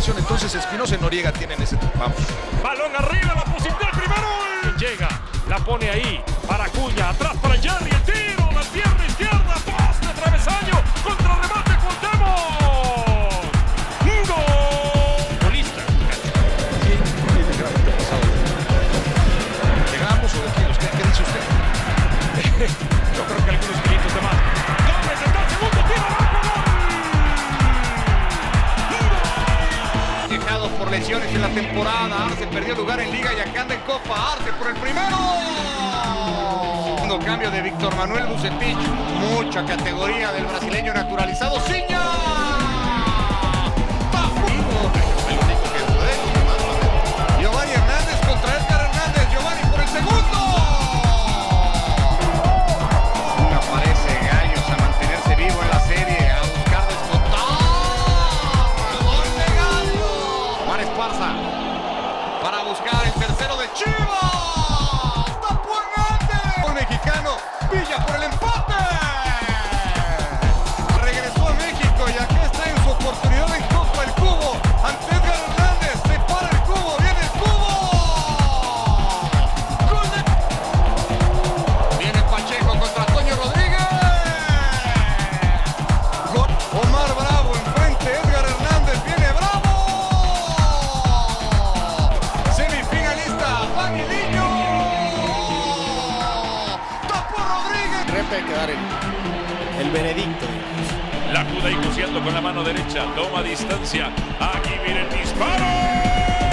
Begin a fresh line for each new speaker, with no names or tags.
ocasión entonces Espinosa y Noriega tienen ese... Vamos.
Balón arriba, la posición del primero. Llega, la pone ahí para Acuña, atrás para Jerry, el tiro, la pierna izquierda, poste, travesaño, contra remate, Cuauhtémoc. ¡Un gol! Golista.
¿Llegamos o de kilos? ¿Qué dice usted?
Yo creo que algunos kilitos de más. Gómez está el segundo, tiro abajo, gol.
Dejados por lesiones en la temporada. Arce perdió lugar en Liga y acá anda en Copa. Arce por el primero. Segundo cambio de Víctor Manuel Vucetich. Mucha categoría del brasileño naturalizado. ¡Ciña! Giovanni Hernández contra Edgar Hernández. Giovanni por el segundo. Aparece Gallos a mantenerse vivo en la serie. A buscar descontar. ¡Gol de Gallos! Juan Esparza para buscar el tercero de Chivas. ¡Tapó Hernández! Gol mexicano. Villa por el empate. Regresó a México y aquí está en su oportunidad en Copa el Cubo. Ante Edgar Hernández. Se para el Cubo. Viene el Cubo. Gol de... Viene Pacheco contra Toño Rodríguez. Gol. Omar Bravo enfrente. Edgar Hernández. Viene Bravo. Semifinalista. Dani Niño. Tapó Rodríguez.
Repe hay que dar el veredicto.
La Juda y cosiendo con la mano derecha, toma distancia. Aquí viene el disparo.